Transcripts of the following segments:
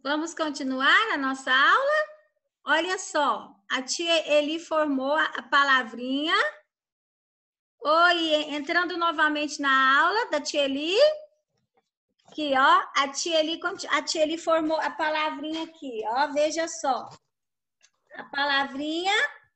Vamos continuar a nossa aula? Olha só, a tia Eli formou a palavrinha. Oi, entrando novamente na aula da tia Eli. Aqui, ó, a tia Eli formou a palavrinha aqui, ó, veja só. A palavrinha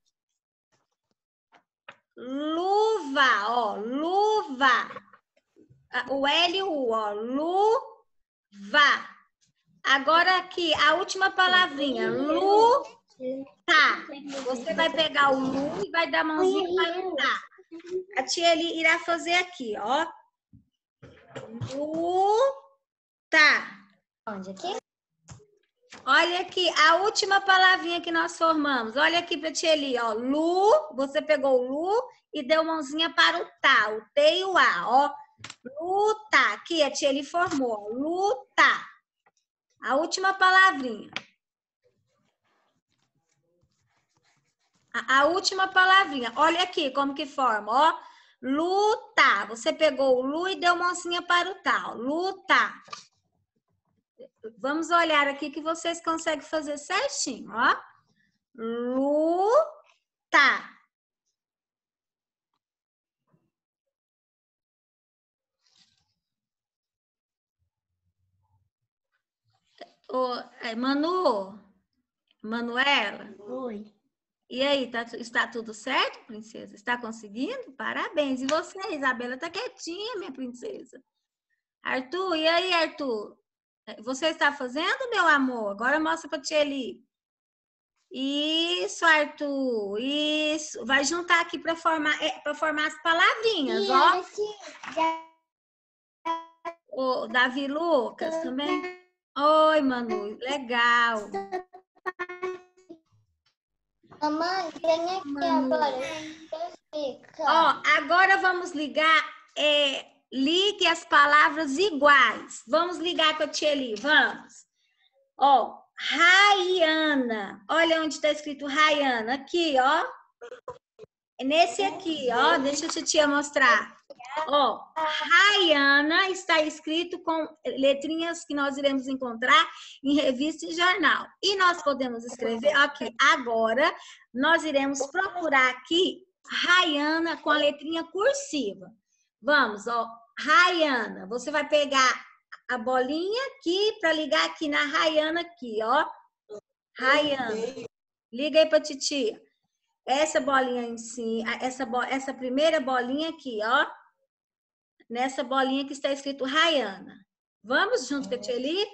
luva, ó, luva. O L e o U, ó, luva. Agora aqui, a última palavrinha, luta. Você vai pegar o lu e vai dar a mãozinha para lutar. A tia Eli irá fazer aqui, ó. Luta. Onde aqui? Olha aqui, a última palavrinha que nós formamos. Olha aqui para a tia Eli, ó. Lu, você pegou o lu e deu mãozinha para o tá, o T e o A, ó. Luta. Aqui a tia Eli formou, luta. A última palavrinha. A última palavrinha. Olha aqui como que forma, ó. Luta. Você pegou o lu e deu mãozinha para o tá, ó. Luta. Vamos olhar aqui que vocês conseguem fazer certinho, ó. Luta. Manuela? Oi. E aí, está tudo certo, princesa? Está conseguindo? Parabéns. E você, Isabela, tá quietinha, minha princesa. Arthur, e aí, Arthur? Você está fazendo, meu amor? Agora mostra para a tia Eli. Isso, Arthur. Isso. Vai juntar aqui para formar as palavrinhas, ó. O Davi Lucas também. Oi, Manu. Legal. Mamãe, vem aqui agora. Ó, agora vamos ligar. Ligue as palavras iguais. Vamos ligar com a tia Eli, vamos. Ó, Rayana. Olha onde está escrito Rayana. Aqui, ó. Nesse aqui, ó. Deixa a titia mostrar. Ó, Rayana está escrito com letrinhas que nós iremos encontrar em revista e jornal. E nós podemos escrever aqui. Agora, nós iremos procurar aqui Rayana com a letrinha cursiva. Vamos, ó. Rayana. Você vai pegar a bolinha aqui para ligar aqui na Rayana aqui, ó. Rayana. Liga aí para titia. Essa bolinha em cima, essa primeira bolinha aqui, ó. Nessa bolinha que está escrito Rayana. Vamos junto com a tia Eli?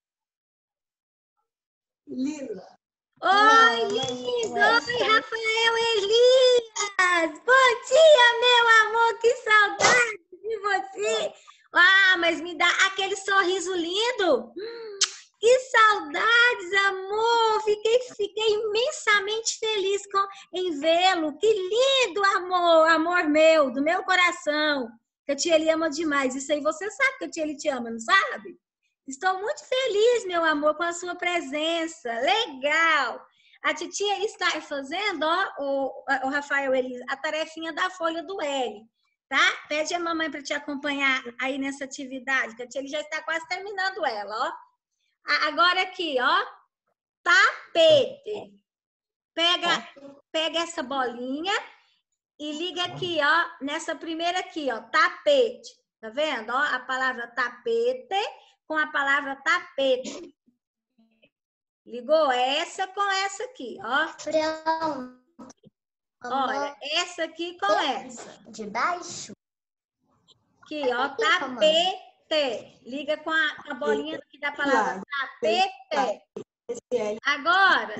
Lila. Oi, Lila! Oi, Rafael Elias! Bom dia, meu amor! Que saudade de você! Ah, mas me dá aquele sorriso lindo! Que saudades, amor! Fiquei imensamente feliz em vê-lo! Que lindo, amor! Amor meu, do meu coração! Que a tia Eli ama demais. Isso aí você sabe que a tia Eli te ama, não sabe? Estou muito feliz, meu amor, com a sua presença. Legal! A titia está fazendo, ó, o Rafael Elias, a tarefinha da folha do L, tá? Pede a mamãe para te acompanhar aí nessa atividade, que a tia Eli já está quase terminando ela, ó. Agora aqui, ó, tapete. Pega essa bolinha e liga aqui, ó, nessa primeira aqui, ó, tapete. Tá vendo? Ó, a palavra tapete com a palavra tapete. Ligou essa com essa aqui, ó. Pronto. Olha, essa aqui com essa. De baixo? Aqui, ó, tapete. Liga com a bolinha aqui da palavra tapete. Agora,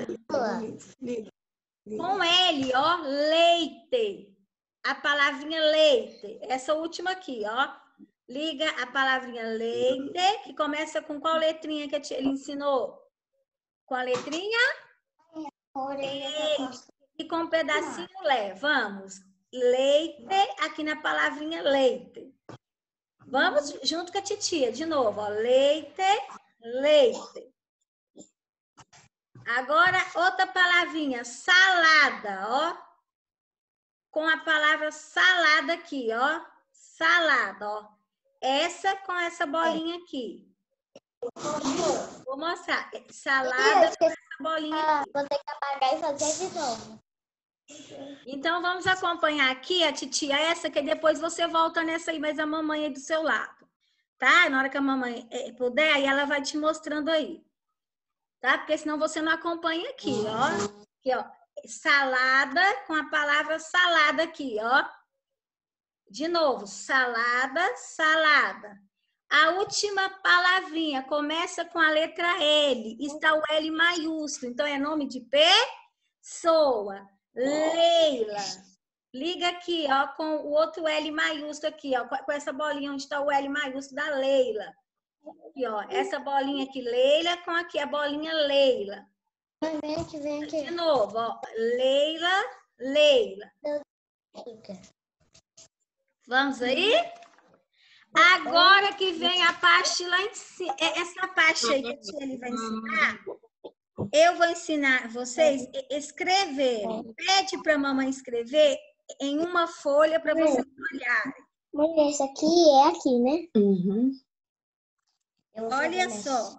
com L, ó, leite. A palavrinha leite. Essa última aqui, ó. Liga a palavrinha leite, que começa com qual letrinha que ele ensinou? Com a letrinha leite. E com um pedacinho lé. Vamos. Leite, aqui na palavrinha leite. Vamos junto com a titia, de novo, ó. Leite, leite. Agora, outra palavrinha, salada, ó. Com a palavra salada aqui, ó. Salada, ó. Essa com essa bolinha aqui. Vou mostrar. Salada com essa bolinha aqui. Vou ter que apagar e fazer de novo. Então, vamos acompanhar aqui a titia essa, que depois você volta nessa aí, mas a mamãe é do seu lado. Tá? Na hora que a mamãe puder, aí ela vai te mostrando aí. Tá? Porque senão você não acompanha aqui, ó. Aqui, ó. Salada com a palavra salada aqui, ó. De novo, salada, salada. A última palavrinha começa com a letra L. Está o L maiúsculo. Então, é nome de pessoa. Leila. Liga aqui, ó, com o outro L maiúsculo aqui, ó. Com essa bolinha onde está o L maiúsculo da Leila. Aqui, ó. Essa bolinha aqui, Leila, com aqui a bolinha Leila. Vem aqui. De novo, ó. Leila, Leila. Vamos aí? Agora que vem a parte lá em cima. Essa parte aí que a tia ele vai ensinar, eu vou ensinar vocês a escreverem. Pede para a mamãe escrever em uma folha para vocês olharem. Mãe, esse aqui é aqui, né? Uhum. Olha só.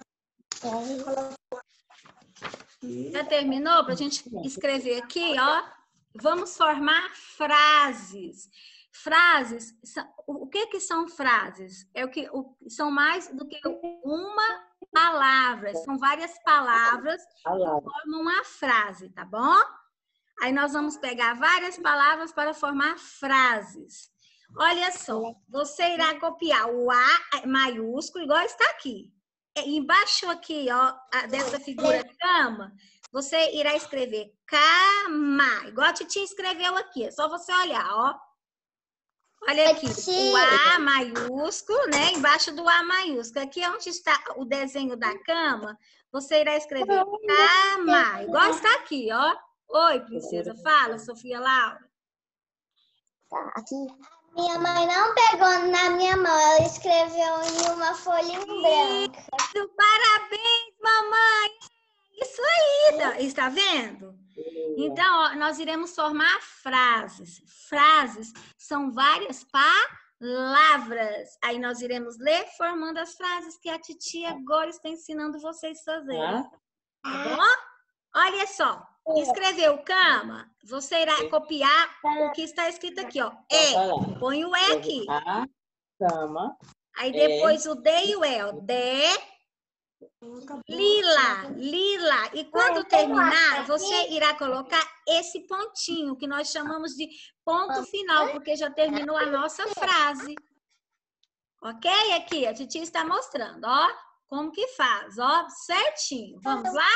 Já terminou? Para a gente escrever aqui, ó. Vamos formar frases. Frases, o que são frases? São mais do que uma palavra, são várias palavras que formam uma frase, tá bom? Aí nós vamos pegar várias palavras para formar frases. Olha só, você irá copiar o A maiúsculo, igual está aqui. Embaixo aqui, ó, dessa figura cama, você irá escrever cama, igual a titia escreveu aqui, é só você olhar, ó. Olha aqui, o A maiúsculo, né? Embaixo do A maiúsculo. Aqui onde está o desenho da cama, você irá escrever cama, igual está aqui, ó. Oi, princesa, fala, Sofia Laura. Tá, aqui. Minha mãe não pegou na minha mão, ela escreveu em uma folha branca. Parabéns, mamãe! Isso aí, está vendo? Então, ó, nós iremos formar frases. Frases são várias palavras. Aí nós iremos ler formando as frases que a titia agora está ensinando vocês a fazerem. Tá bom? Olha só. Escreveu cama, você irá copiar o que está escrito aqui, ó. Põe o E aqui. Cama. Aí depois o D e o E, ó. D. Lila, lila. E quando terminar, você irá colocar esse pontinho, que nós chamamos de ponto final, porque já terminou a nossa frase. Ok? Aqui, a titia está mostrando, ó, como que faz, ó, certinho. Vamos lá?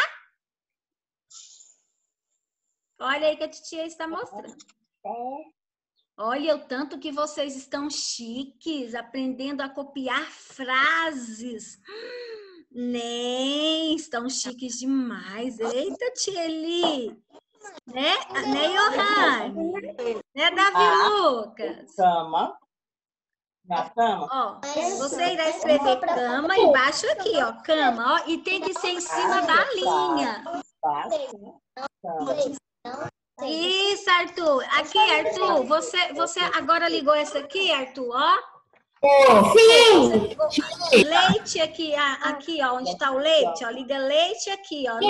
Olha aí que a titia está mostrando. Olha o tanto que vocês estão chiques, aprendendo a copiar frases. Nem, estão chiques demais. Eita, tia Eli. Né, Johanne? Né, Davi Lucas? Cama. Na cama. Ó, você irá escrever cama embaixo aqui, ó. Cama, ó. E tem que ser em cima da linha. Isso, Arthur. Aqui, Arthur. Você agora ligou essa aqui, Arthur, ó. Sim! Leite aqui, aqui, ó, onde está o leite, ó, liga leite aqui, ó.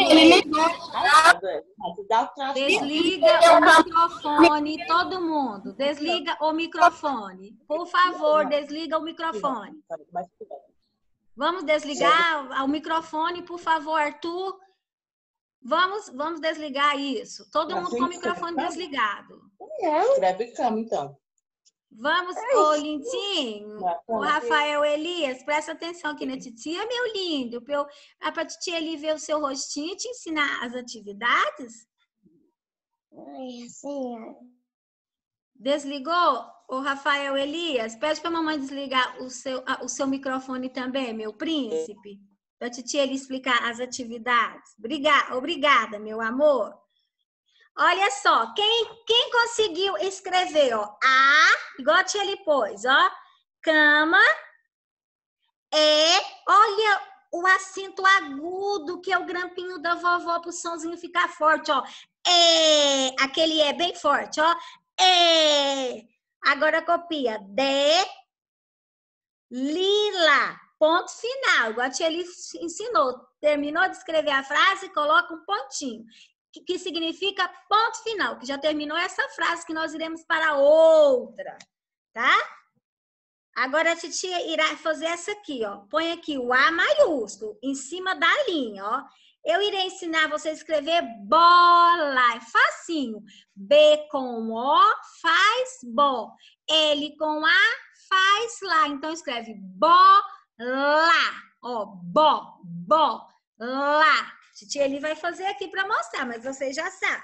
Desliga o microfone, todo mundo. Desliga o microfone. Por favor, desliga o microfone. Vamos desligar o microfone, por favor, Arthur. Vamos desligar isso. Todo mundo com o microfone desligado. Escreve cama, então. Vamos, ô lindinho, o Rafael Elias, presta atenção aqui na titia, meu lindo, para a titia ali ver o seu rostinho e te ensinar as atividades. Desligou, o Rafael Elias? Pede para a mamãe desligar o seu microfone também, meu príncipe, para a titia ele explicar as atividades. Obrigada, meu amor. Olha só, quem conseguiu escrever, ó, igual a tia ali pôs, ó, cama, olha o acento agudo, que é o grampinho da vovó para o sonzinho ficar forte, ó, aquele bem forte, ó, agora copia, lila, ponto final, igual a tia Eli ensinou. Terminou de escrever a frase, coloca um pontinho, que significa ponto final, que já terminou essa frase, que nós iremos para outra, tá? Agora a titia irá fazer essa aqui, ó. Põe aqui o A maiúsculo em cima da linha, ó. Eu irei ensinar você a escrever bola, é facinho. B com O faz bo. L com A faz lá. Então escreve bola, ó, lá. Titia Eli vai fazer aqui para mostrar, mas você já sabe.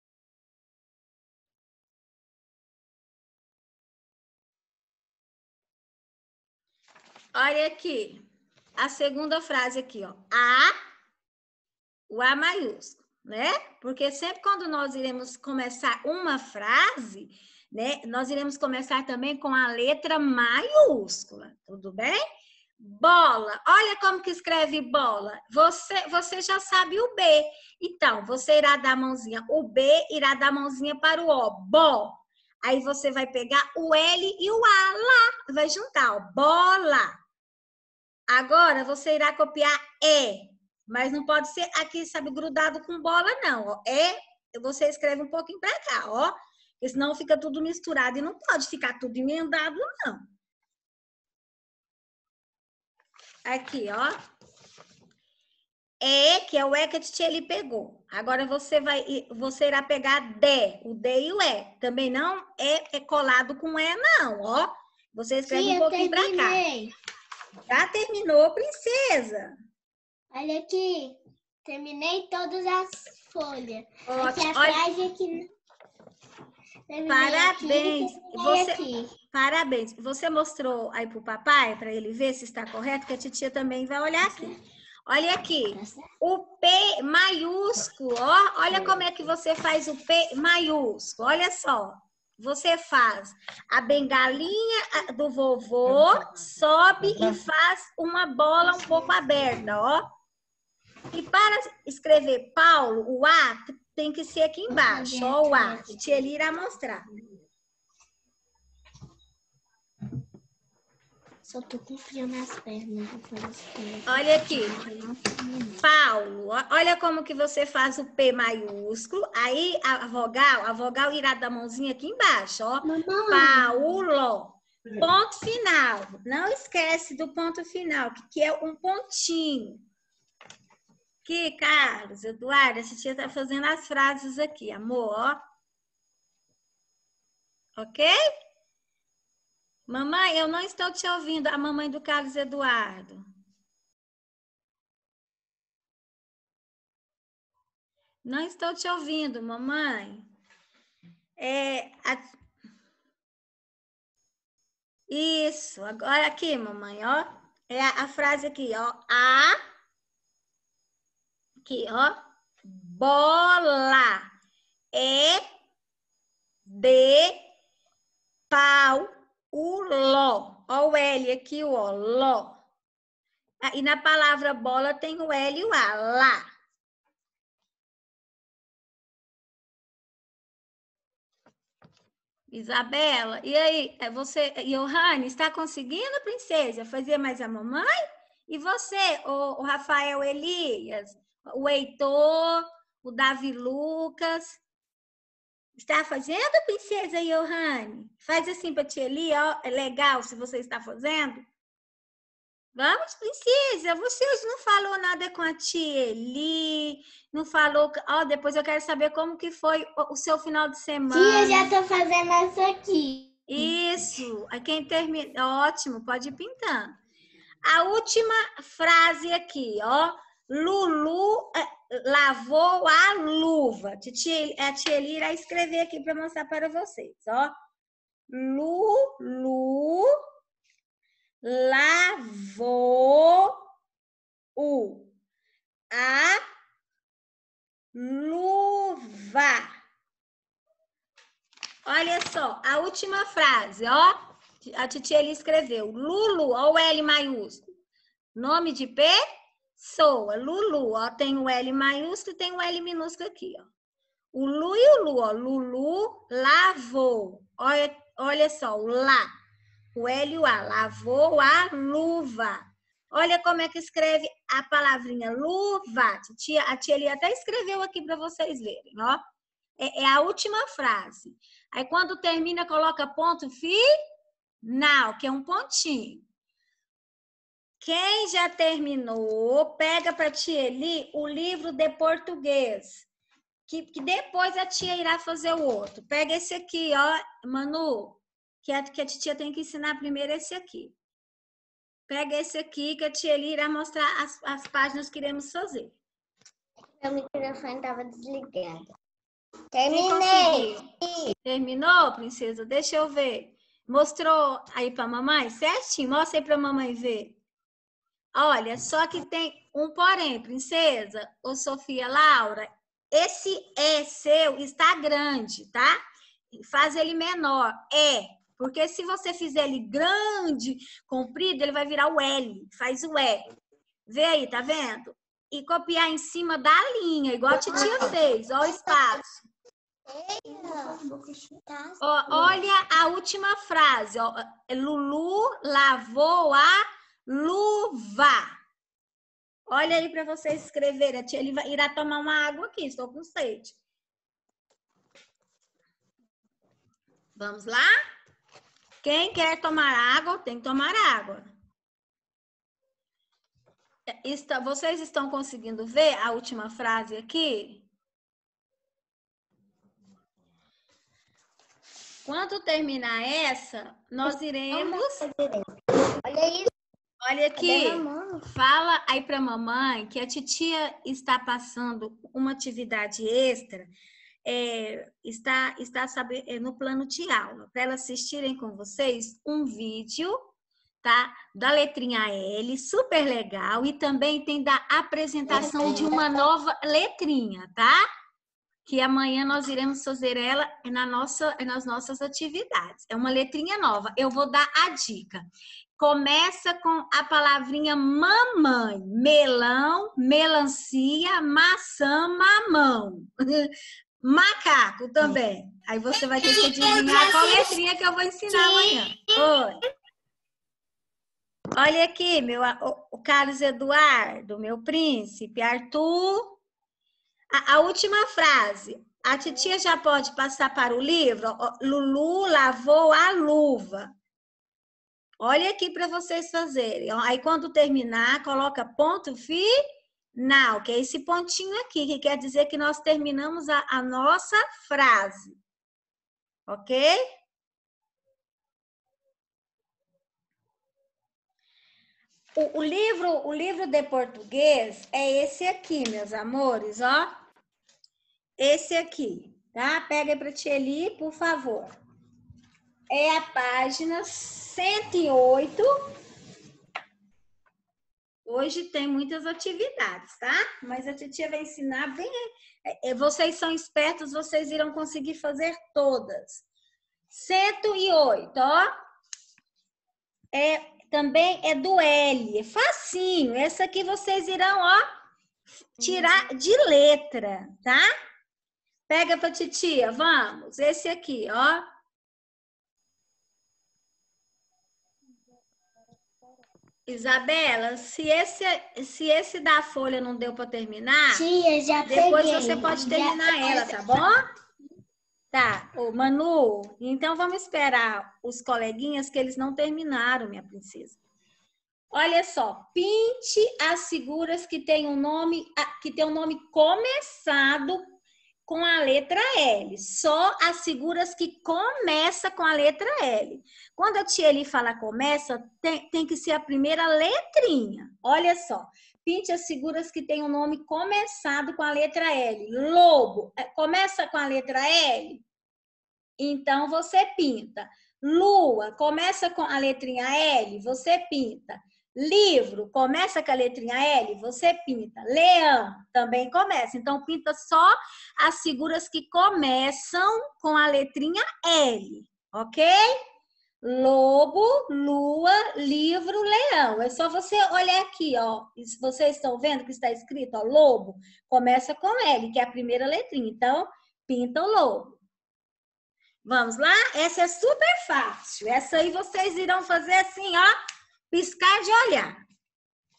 Olha aqui, a segunda frase aqui, ó. O A maiúsculo, né? Porque sempre quando nós iremos começar uma frase, né? Nós iremos começar também com a letra maiúscula, tudo bem? Bola, olha como que escreve bola. Você já sabe o B. Então, você irá dar a mãozinha, o B irá dar a mãozinha para o O, bo. Aí você vai pegar o L e o A lá, vai juntar, ó, bola. Agora, você irá copiar E, mas não pode ser aqui, sabe, grudado com bola, não. Ó. Você escreve um pouquinho para cá, ó. Porque senão fica tudo misturado e não pode ficar tudo emendado, não. Aqui, ó. Que é o E que a titia Eli pegou. Agora, você irá pegar D, o D e o E. Também não é colado com E, não, ó. Você escreve um pouquinho para cá. Já terminou, princesa? Olha aqui. Terminei todas as folhas. Ótimo. Aqui a frase aqui. Parabéns. Aqui. Parabéns. Você mostrou aí pro papai, para ele ver se está correto, que a titia também vai olhar aqui. Olha aqui. O P maiúsculo, ó. Olha como é que você faz o P maiúsculo. Olha só. Você faz a bengalinha do vovô, sobe e faz uma bola um pouco aberta, ó. E para escrever Paulo, o A tem que ser aqui embaixo, ó, o A. A tia Eli irá mostrar. Só tô confiando nas pernas. Olha aqui. Paulo, olha como que você faz o P maiúsculo. Aí a vogal irá dar a mãozinha aqui embaixo, ó. Paulo. Ponto final. Não esquece do ponto final, que é um pontinho. Aqui, Carlos, Eduardo, a titia tá fazendo as frases aqui, amor, ó. Ok? Mamãe, eu não estou te ouvindo, a mamãe do Carlos Eduardo. Não estou te ouvindo, mamãe. Isso, agora aqui, mamãe, ó. É a frase aqui, ó. Aqui, ó. Bola. De pau. O ló. Ó o L aqui, o ó, ló. E na palavra bola tem o L e o A, lá. Isabela, e aí, você, Johanne, está conseguindo, princesa, fazer mais a mamãe? E você, o Rafael Elias, o Heitor, o Davi Lucas, está fazendo, princesa Johanne? Faz assim para a tia Eli, ó, é legal se você está fazendo. Vamos, princesa, você hoje não falou nada com a tia Eli, não falou... Ó, depois eu quero saber como que foi o seu final de semana. Tia, já tô fazendo essa aqui. Isso, quem termina... Ótimo, pode ir pintando. A última frase aqui, ó. Lulu lavou a luva. A tia Eli irá escrever aqui para mostrar para vocês, ó. Lulu... lavou a luva. Olha só, a última frase, ó. A titia Eli escreveu. Lulu, ó o L maiúsculo. Nome de pessoa. Lulu, ó. Tem o L maiúsculo e tem o L minúsculo aqui, ó. O Lu e o Lu, ó. Lulu lavou. Olha só, o lá. O L e o A, lavou a luva. Olha como é que escreve a palavrinha luva. A tia Eli até escreveu aqui para vocês verem, ó. É a última frase. Aí, quando termina, coloca ponto final, que é um pontinho. Quem já terminou, pega para a tia Eli o livro de português. Que depois a tia irá fazer o outro. Pega esse aqui, ó, Manu, que a titia tem que ensinar primeiro esse aqui. Pega esse aqui que a tia Eli irá mostrar as páginas que iremos fazer. Meu microfone estava desligado. Terminei. Terminou, princesa? Deixa eu ver. Mostrou aí para a mamãe certinho? Mostra aí para a mamãe ver. Olha, só que tem um porém, princesa, ou Sofia, Laura, esse E seu está grande, tá? Faz ele menor, porque se você fizer ele grande, comprido, ele vai virar o L, faz o E. Vê aí, tá vendo? E copiar em cima da linha, igual a titia fez, ó o espaço. Ó, olha a última frase, ó. Lulu lavou a luva. Olha aí para vocês escreverem. A tia Eli irá tomar uma água aqui, estou com sede. Vamos lá? Quem quer tomar água, tem que tomar água. Vocês estão conseguindo ver a última frase aqui? Quando terminar essa, nós iremos... Olha isso. Olha aqui, fala aí para a mamãe que a titia está passando uma atividade extra, está no plano de aula, para elas assistirem com vocês um vídeo, tá? Da letrinha L, super legal, e também tem da apresentação de uma nova letrinha, tá? Que amanhã nós iremos fazer ela nas nossas atividades. É uma letrinha nova. Eu vou dar a dica. Começa com a palavrinha mamãe. Melão, melancia, maçã, mamão. Macaco também. Aí você vai ter que adivinhar qual letrinha que eu vou ensinar amanhã. Oi. Olha aqui, o Carlos Eduardo, meu príncipe, Arthur. A última frase. A titia já pode passar para o livro. Lulu lavou a luva. Olha aqui para vocês fazerem. Aí, quando terminar, coloca ponto final, que é esse pontinho aqui, que quer dizer que nós terminamos a nossa frase. Ok? O livro de português é esse aqui, meus amores, ó. Esse aqui, tá? Pega para a tia Eli, por favor. É a página 108. Hoje tem muitas atividades, tá? Mas a titia vai ensinar bem. Vocês são espertos, vocês irão conseguir fazer todas. 108, ó. Também é do L. É facinho. Essa aqui vocês irão, ó, tirar de letra, tá? Pega pra titia, vamos. Esse aqui, ó. Isabela, se esse da folha não deu para terminar, tia, já depois peguei. Você pode terminar ela, tá bom? Tá, ô Manu, então vamos esperar os coleguinhas que eles não terminaram, minha princesa. Olha só, pinte as figuras que tem um nome começado com a letra L. Só as figuras que começam com a letra L. Quando a tia Eli fala começa, tem que ser a primeira letrinha. Olha só. Pinte as figuras que tem um nome começado com a letra L. Lobo, começa com a letra L? Então, você pinta. Lua, começa com a letrinha L? Você pinta. Livro, começa com a letrinha L, você pinta. Leão, também começa. Então, pinta só as figuras que começam com a letrinha L, ok? Lobo, lua, livro, leão. É só você olhar aqui, ó. Vocês estão vendo que está escrito, ó, lobo? Começa com L, que é a primeira letrinha. Então, pinta o lobo. Vamos lá? Essa é super fácil. Essa aí vocês irão fazer assim, ó. Piscar de olhar.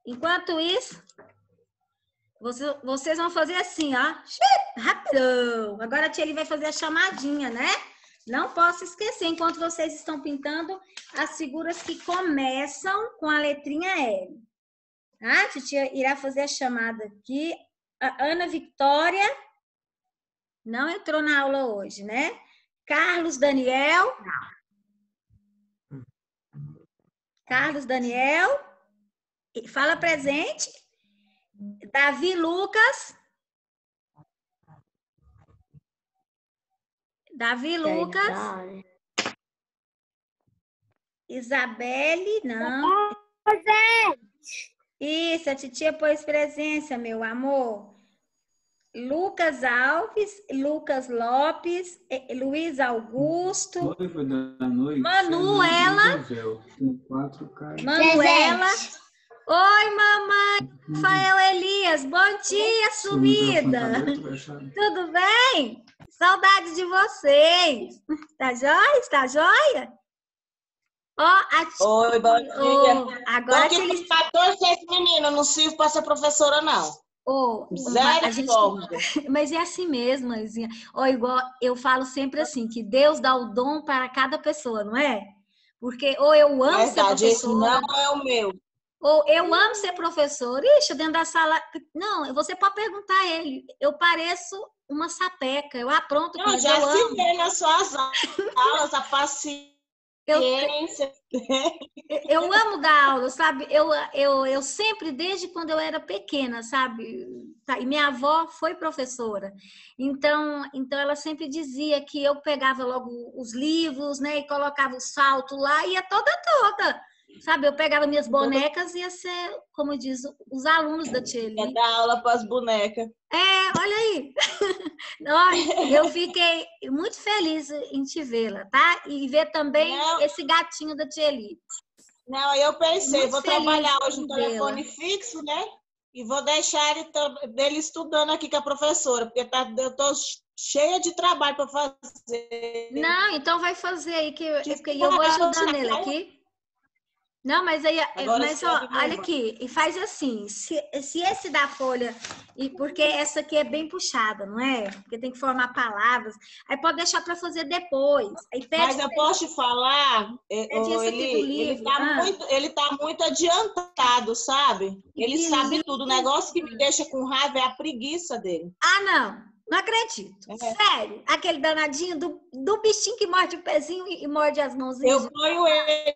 Enquanto isso, vocês vão fazer assim, ó. Rapidão. Agora a tia Eli vai fazer a chamadinha, né? Não posso esquecer, enquanto vocês estão pintando as figuras que começam com a letrinha L. Tá? A titia irá fazer a chamada aqui. A Ana Victória não entrou na aula hoje, né? Carlos Daniel. Carlos Daniel. Fala presente. Davi Lucas. Davi Lucas. Isabelle, não. Isso, a titia pôs presença, meu amor. Lucas Alves, Lucas Lopes, Luiz Augusto. Manuela. Manuela. Oi, mamãe. Rafael Elias, bom dia, sumida. Tudo bem? Saudade de vocês. Tá joia? Está joia? Oi, bom dia. Agora que eles matou esse menino, não sirvo para ser professora, não. Mas é assim mesmo, Mãezinha. Igual eu falo sempre assim, que Deus dá o dom para cada pessoa, não é? Porque eu amo ser professora. Esse não é o meu. Ou eu amo ser professora. Ixi, dentro da sala... Não, você pode perguntar a ele. Eu pareço uma sapeca. Eu apronto com já se vê nas suas aulas, a paciência. Eu amo dar aula, sabe? Eu sempre, desde quando eu era pequena, sabe? E minha avó foi professora. Então ela sempre dizia que eu pegava logo os livros, né? E colocava o salto lá e ia toda. Sabe, eu pegava minhas bonecas e ia ser, como diz, os alunos da tia Eli. É dar aula para as bonecas. Olha aí. Eu fiquei muito feliz em te vê-la, tá? E ver também esse gatinho da tia Eli. Não, eu pensei, muito vou trabalhar hoje no telefone fixo, né? E vou deixar dele estudando aqui com a professora, porque eu tô cheia de trabalho para fazer. Não, então vai fazer aí, que eu vou ajudando ele aqui. Não, mas aí, olha aqui, e faz assim, se esse da folha, porque essa aqui é bem puxada, não é? Porque tem que formar palavras, aí pode deixar para fazer depois. Aí mas eu posso te falar, ele tá muito adiantado, sabe? Ele sabe tudo, o negócio que me deixa com raiva é a preguiça dele. Não acredito. Sério, aquele danadinho do bichinho que morde o pezinho e morde as mãozinhas. Eu ponho ele...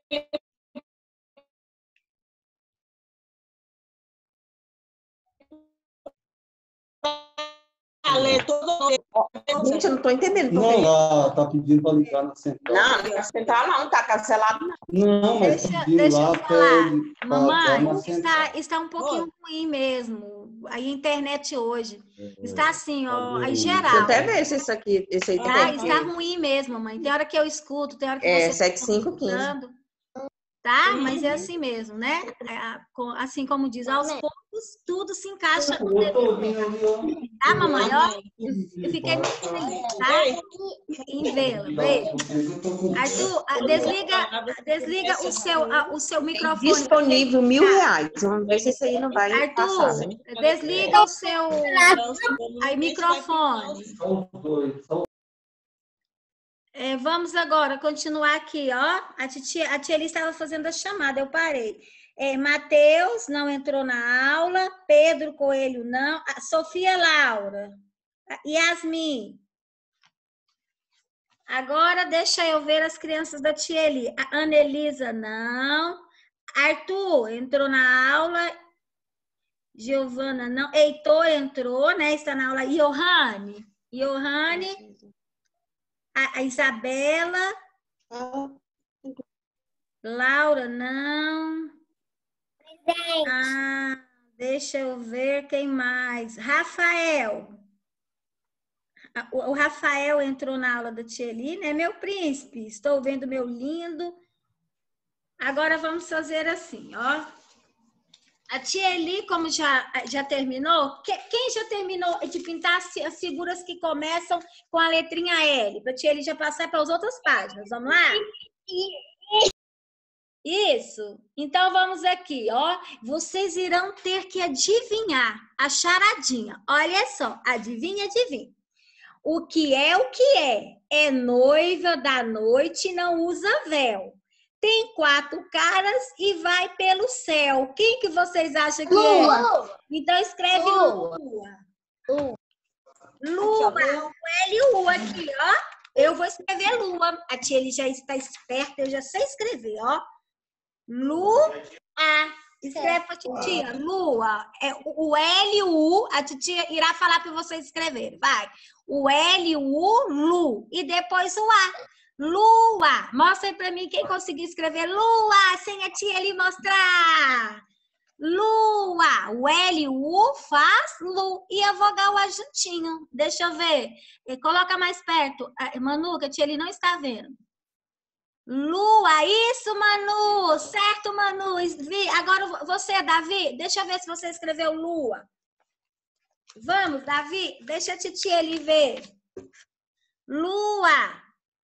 Gente, eu não tô entendendo. Não, ela tá pedindo para ligar na central. Não, na central não, tá cancelado não. Não, mas deixa lá eu falar. Mamãe, está está um pouquinho ruim mesmo. A internet hoje. Está assim, ó, em geral. Deixa eu até ver se esse aí está ruim mesmo, mamãe. Tem hora que eu escuto, tem hora que você 7515. Tá? Mas é assim mesmo, né? Assim como diz, aos poucos tudo se encaixa no devido. Tá, mamãe? Ó, eu fiquei muito feliz, tá? Em vê-la. Beijo. Arthur, desliga o seu microfone. Disponível R$1.000. Vamos ver se isso aí não vai passar, né? Desliga o seu microfone. Vamos agora continuar aqui, ó. A tia Eli estava fazendo a chamada, eu parei. Matheus não entrou na aula, Pedro Coelho não, Sofia Laura, Yasmin. Agora deixa eu ver as crianças da tia Eli. A Ana Elisa não, Arthur entrou na aula, Giovana não, Heitor entrou, né? Está na aula. Johanne, a Isabela, Laura, não. Deixa eu ver quem mais. Rafael. O Rafael entrou na aula da tia Eli, né? Meu príncipe, estou vendo meu lindo. Agora vamos fazer assim, ó. A tia Eli, como já terminou, quem já terminou de pintar as figuras que começam com a letrinha L? Para a tia Eli já passar para as outras páginas. Vamos lá? Isso. Então, vamos aqui, ó. Vocês irão ter que adivinhar a charadinha. Olha só, adivinha, adivinha. O que é o que é? É noiva da noite, não usa véu. Tem 4 caras e vai pelo céu. Quem que vocês acham que Lua. é? Então, escreve Lua. Lua. O L e o U aqui, ó. Eu vou escrever Lua. A tia ele já está esperta, eu já sei escrever, ó. Lua. Escreve para a titia. Lua. É o L e o U, a titia irá falar para vocês escreverem. Vai. O L e o U, Lu. E depois o A. Lua. Mostra aí para mim quem conseguiu escrever Lua, sem a tia ele mostrar. Lua. O L e o U faz Lu. E a vogal A juntinho. Deixa eu ver. Coloca mais perto. Manu, que a tia ele não está vendo. Lua, isso, Manu. Certo, Manu. Agora você, Davi, deixa eu ver se você escreveu Lua. Vamos, Davi, deixa a titia ele ver. Lua.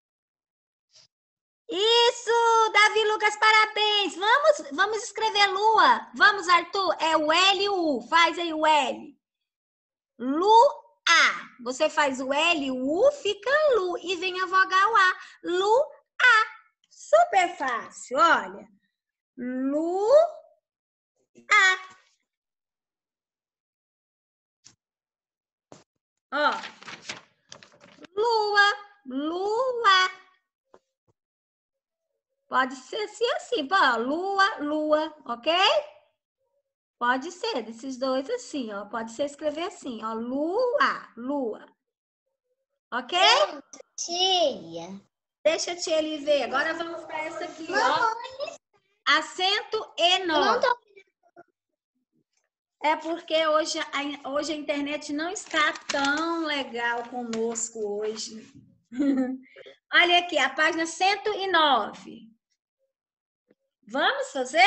Isso, Davi Lucas, parabéns. Vamos escrever Lua. Vamos, Arthur, é o L e o U. Faz aí o L. Lua. Você faz o L e o U, fica Lu. E vem a vogal A. Lua. Super fácil, olha. Lua. Ó. Lua. Pode ser assim, ó. Lua, ok? Pode ser desses dois assim, ó. Pode ser escrever assim, ó. Lua. Ok? Tia. Deixa a tia ele ver. Agora vamos para essa aqui, ó. Acento e nó. É porque hoje a internet não está tão legal conosco hoje. Olha aqui, a página 109. Vamos fazer?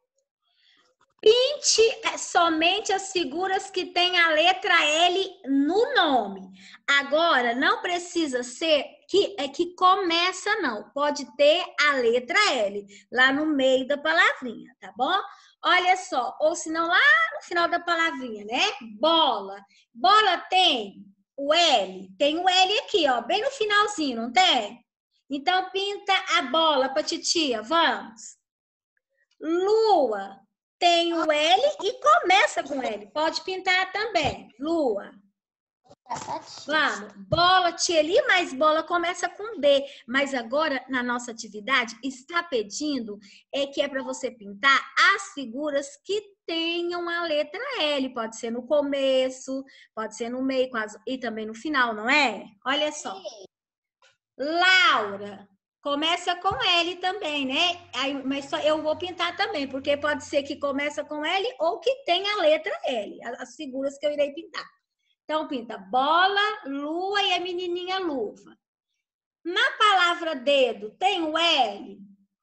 Pinte somente as figuras que têm a letra L no nome. Agora, não precisa ser que começa, não. Pode ter a letra L lá no meio da palavrinha, tá bom? Olha só, ou se não lá no final da palavrinha, né? Bola. Bola tem o L. Tem o L aqui, ó, bem no finalzinho, não tem? Então, pinta a bola pra titia, vamos. Lua. Tem o L e começa com L. Pode pintar também. Lua. Vamos. Bola, tia ali, mas bola começa com B. Mas agora, na nossa atividade, está pedindo que é para você pintar as figuras que tenham a letra L. Pode ser no começo, pode ser no meio e também no final, não é? Olha só. Laura. Começa com L também, né? Mas só eu vou pintar também, porque pode ser que começa com L ou que tenha a letra L, as figuras que eu irei pintar. Então, pinta bola, lua e a menininha luva. Na palavra dedo, tem o L?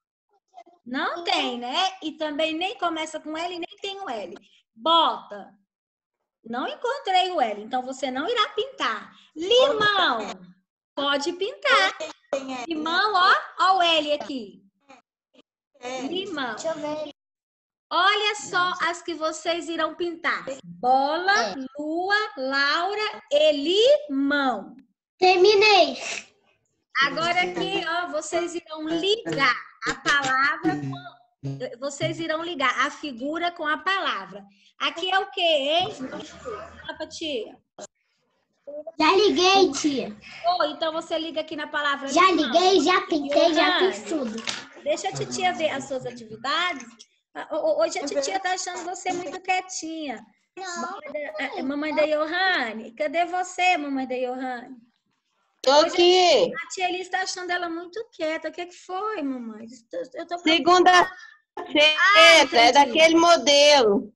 Não tem, né? E também nem começa com L, nem tem o L. Bota. Não encontrei o L, então você não irá pintar. Limão. Pode pintar. Limão, ó o L aqui. Limão. Deixa eu ver. Olha só as que vocês irão pintar. Bola, lua, Laura e limão. Terminei. Agora aqui, ó, vocês irão ligar a palavra com... Vocês irão ligar a figura com a palavra. Aqui é o quê, hein? Fala, tia. Já liguei, tia. Então você liga aqui na palavra já limão. Liguei, já pintei, já fiz tudo. Deixa a titia ver as suas atividades. Hoje a titia tá achando você muito quietinha. Não. Mamãe da Johanne, cadê você, mamãe da Johanne? Tô aqui. A tia Elis está achando ela muito quieta. O que foi, mamãe? Eu tô Segunda-feira, é daquele modelo.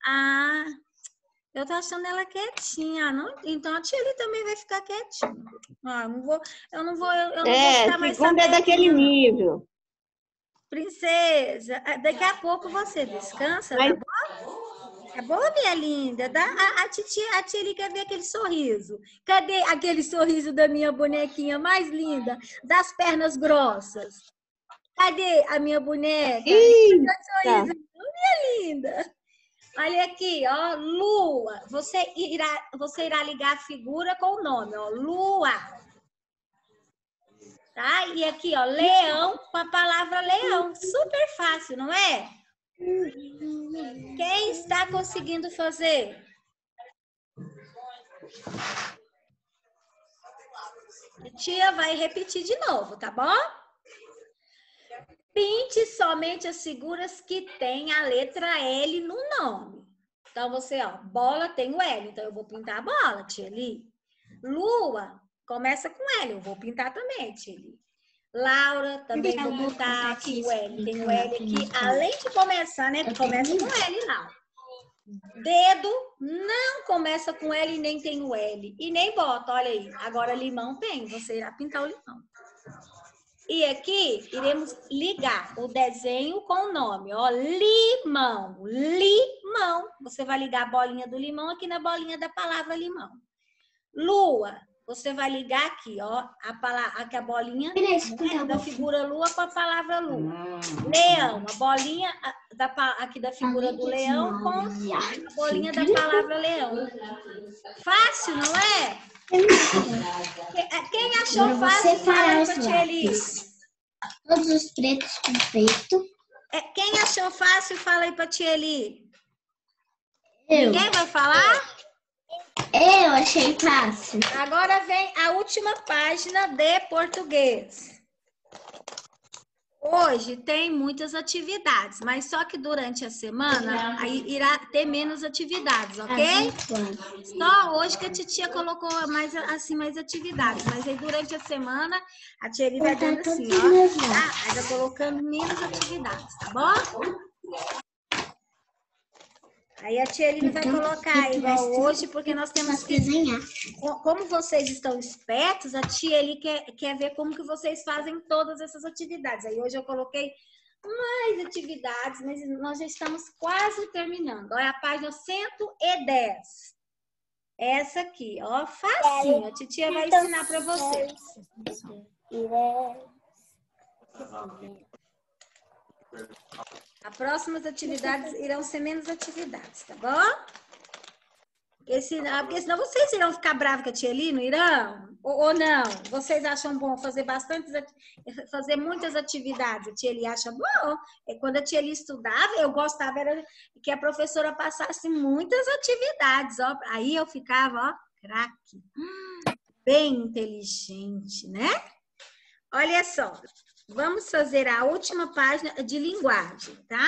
Eu tô achando ela quietinha. Não? Então a tia Elis também vai ficar quietinha. Eu não vou ficar mais segunda é daquele nível. Princesa, daqui a pouco você descansa, tá bom? Tá bom, minha linda? A tia Eli quer ver aquele sorriso. Cadê aquele sorriso da minha bonequinha mais linda? Das pernas grossas. Cadê a minha boneca? Eita. Minha linda. Olha aqui, ó, lua. Você irá ligar a figura com o nome, ó, lua. Tá? E aqui, ó, leão com a palavra leão. Super fácil, não é? Quem está conseguindo fazer? A tia vai repetir de novo, tá bom? Pinte somente as figuras que têm a letra L no nome. Então, você, ó, bola tem o L, então eu vou pintar a bola, tia Li. Lua começa com L, eu vou pintar também, tia Li. Laura, também vou pintar aqui o L. Tem o L aqui, além de começar, né? Começa com L lá. Dedo não começa com L, nem tem o L. E nem bota, olha aí. Agora limão tem, você irá pintar o limão. E aqui, iremos ligar o desenho com o nome, ó, limão, limão. Você vai ligar a bolinha do limão aqui na bolinha da palavra limão. Lua, você vai ligar aqui, ó, aqui a bolinha da figura lua com a palavra lua. Leão, a bolinha aqui da figura do leão com a bolinha da palavra leão. Fácil, não é? Quem achou fácil, fala pra tia Eli. Todos os pretos com peito. Quem achou fácil, fala aí pra tia Eli. Eu. Ninguém vai falar? Eu achei fácil. Agora vem a última página de português. Hoje tem muitas atividades, mas só que durante a semana aí irá ter menos atividades, ok? Só hoje que a titia colocou mais atividades, mas aí durante a semana a tia Eli vai dando assim, ó, tá? Vai colocando menos atividades, tá bom? Aí a tia Eli vai colocar igual hoje, porque nós temos que desenhar. Como vocês estão espertos, a tia Eli quer ver como que vocês fazem todas essas atividades. Aí hoje eu coloquei mais atividades, mas nós já estamos quase terminando. Olha a página 110. Essa aqui, ó, facinho. A titia vai ensinar para vocês. As próximas atividades irão ser menos atividades, tá bom? Porque senão vocês irão ficar bravos com a tia Eli, não irão? Ou não? Vocês acham bom fazer muitas atividades? A tia Eli acha bom. Quando a tia Eli estudava, eu gostava era que a professora passasse muitas atividades, ó. Aí eu ficava, ó, craque. Bem inteligente, né? Olha só. Vamos fazer a última página de linguagem, tá?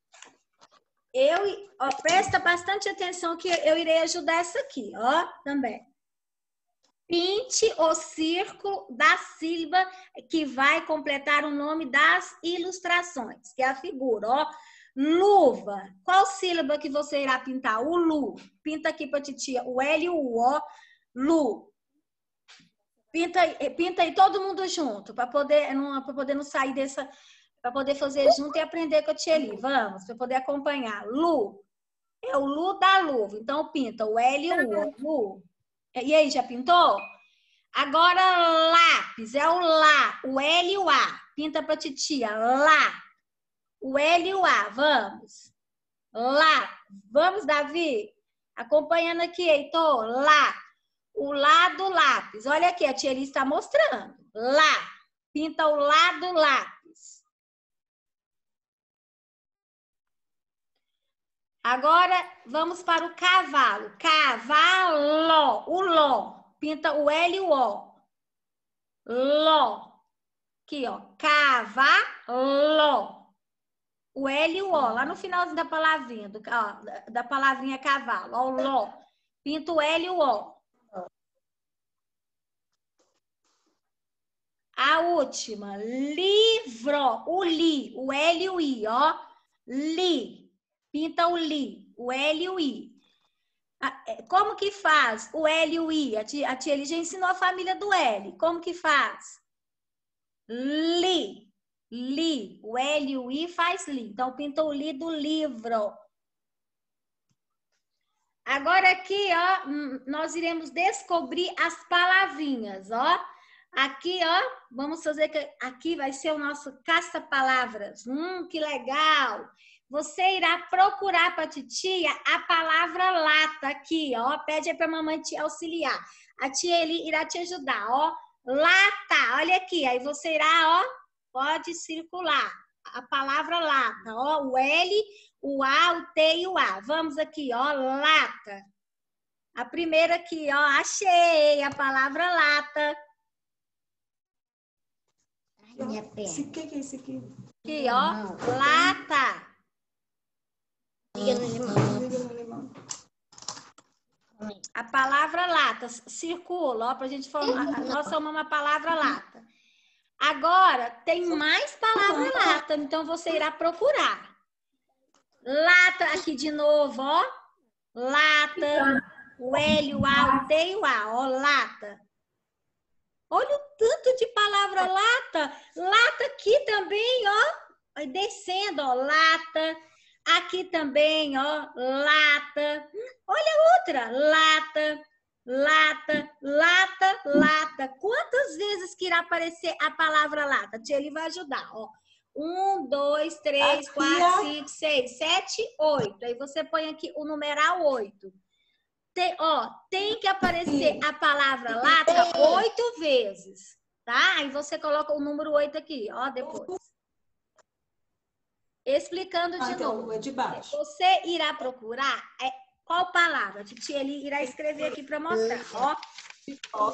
Presta bastante atenção que eu irei ajudar essa aqui, ó, também. Pinte o círculo da sílaba que vai completar o nome das ilustrações, que é a figura, ó. Luva. Qual sílaba que você irá pintar? O lu. Pinta aqui pra titia o L e o U, ó. Lu. Pinta aí todo mundo junto, para poder não sair dessa, para poder fazer junto e aprender com a tia Eli. Vamos, para poder acompanhar. Lu, é o Lu da luva. Então, pinta o L e o U. Lu. E aí, já pintou? Agora, lápis, é o Lá, o L e o A. Pinta para titia, Lá. O L e o A, vamos. Lá. Vamos, Davi? Acompanhando aqui, Heitor. Lá. O Lá do lápis. Olha aqui, a tia Eli está mostrando. Lá. Pinta o Lá do lápis. Agora, vamos para o cavalo. Cavalo. O Ló. Pinta o L e o O. Ló. Aqui, ó. Cavalo. O L e o O. Lá no finalzinho da palavrinha. Da palavrinha cavalo. Ó, o Ló. Pinta o L e o O. A última, livro, o li, o L e o I, ó, li, pinta o li, o L e o I. Como que faz o L e o I? A tia Eli já ensinou a família do L. Como que faz? Li, li, o L e o I faz li. Então, pinta o li do livro. Agora aqui, ó, nós iremos descobrir as palavrinhas, ó. Aqui, ó, vamos fazer que aqui vai ser o nosso caça-palavras. Que legal! Você irá procurar para a titia a palavra lata aqui, ó. Pede aí para a mamãe te auxiliar. A tia Eli irá te ajudar, ó. Lata, olha aqui. Aí você irá, ó, pode circular a palavra lata, ó. O L, o A, o T e o A. Vamos aqui, ó, lata. A primeira aqui, ó, achei a palavra lata. Minha perna. O que é isso aqui? Aqui, ó, lata. A palavra lata circula, ó, pra gente formar. Nós somos uma palavra lata. Agora, tem mais palavra lata, então você irá procurar. Lata, aqui de novo, ó. Lata, o L, o A, o T e o A, ó, lata. Olha o tanto de palavra lata. Lata aqui também, ó. Vai descendo, ó, lata. Aqui também, ó, lata. Olha outra, lata, lata, lata, lata. Quantas vezes que irá aparecer a palavra lata? A tia Eli vai ajudar, ó. 1, 2, 3, 4, 5, 6, 7, 8. Aí você põe aqui o numeral 8. Tem que aparecer a palavra lata 8 vezes, tá? Aí você coloca o número 8 aqui, ó, depois. Explicando de novo. É de baixo. Você irá procurar qual palavra? A titia Eli irá escrever aqui para mostrar, ó.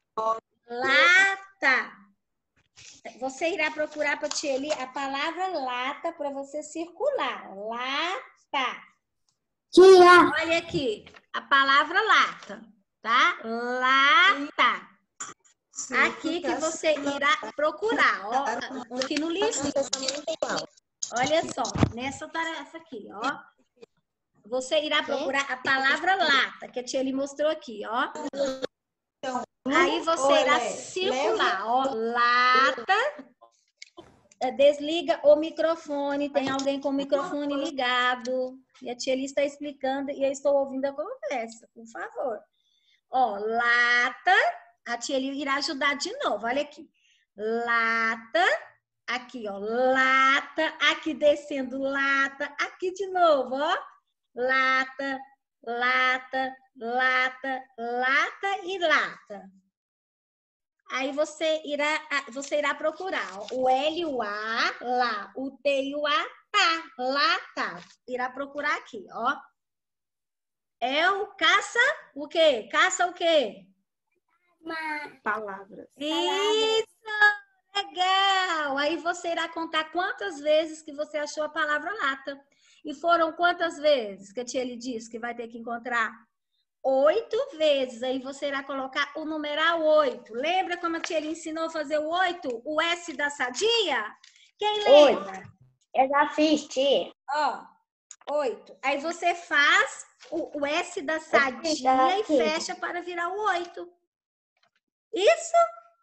Lata. Você irá procurar para a tia Eli a palavra lata para você circular. Lata. Tia. Olha aqui, a palavra lata, tá? Lata. Aqui que você irá procurar, ó, aqui no livro. Olha só, nessa tarefa aqui, ó. Você irá procurar a palavra lata, que a tia Eli mostrou aqui, ó. Aí você irá circular, ó, lata. Desliga o microfone, tem alguém com o microfone ligado. E a tia Eli está explicando e eu estou ouvindo a conversa, por favor. Ó, lata, a tia Eli irá ajudar de novo, olha aqui. Lata, aqui, ó, lata, aqui descendo lata, aqui de novo, ó. Lata, lata, lata, lata e lata. Aí você irá procurar ó, o L, o A, lá, o T e o A, tá, lá, tá. Irá procurar aqui, ó. É o caça, o quê? Caça o quê? Palavras. Isso! Legal! Aí você irá contar quantas vezes que você achou a palavra lata. E foram quantas vezes que a tia Eli disse que vai ter que encontrar? 8 vezes. Aí você irá colocar o numeral 8. Lembra como a tia Eli ensinou a fazer o 8? O S da sadia? Quem lembra? Eu já fiz, tia. Ó, 8. Aí você faz o S da sadia e fecha para virar o 8. Isso?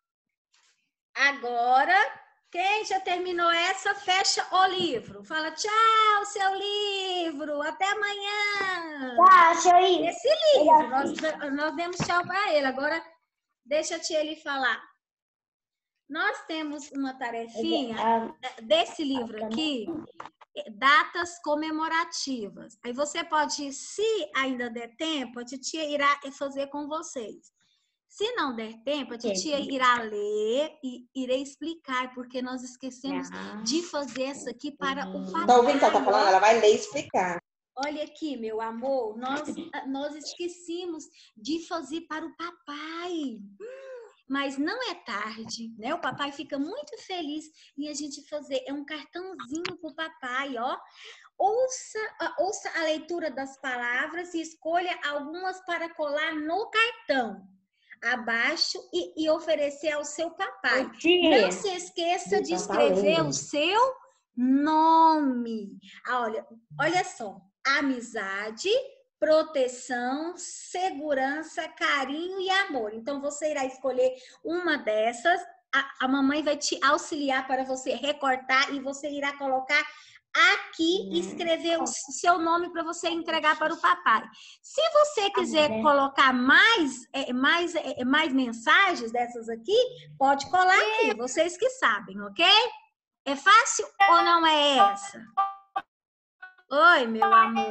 Agora, quem já terminou essa, fecha o livro. Fala tchau, seu livro. Até amanhã. Tchau, seu livro. Esse livro, nós demos tchau para ele. Agora, deixa a tia Eli falar. Nós temos uma tarefinha desse livro aqui, datas comemorativas. Aí você pode, se ainda der tempo, a titia irá fazer com vocês. Se não der tempo, a titia irá ler e irei explicar, porque nós esquecemos de fazer isso aqui para o papai. Tá ouvindo o que ela tá falando? Ela vai ler e explicar. Olha aqui, meu amor, nós esquecemos de fazer para o papai. Mas não é tarde, né? O papai fica muito feliz em a gente fazer. É um cartãozinho para o papai, ó. Ouça a leitura das palavras e escolha algumas para colar no cartão abaixo e oferecer ao seu papai. Não se esqueça de escrever o seu nome. Olha só. Amizade, proteção, segurança, carinho e amor. Então, você irá escolher uma dessas. A mamãe vai te auxiliar para você recortar e você irá colocar aqui e escrever o seu nome para você entregar para o papai. Se você quiser colocar mais mensagens dessas aqui, pode colar aqui, vocês que sabem, ok? É fácil ou não é essa? Oi, meu amor.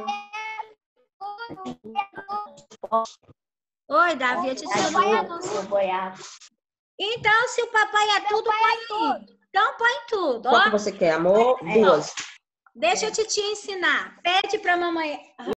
Oi, Davi, a titia não Então, se o papai é tudo, põe tudo. Então, põe tudo. Qual que você quer, amor? Duas. Deixa a titia ensinar. Pede para a mamãe.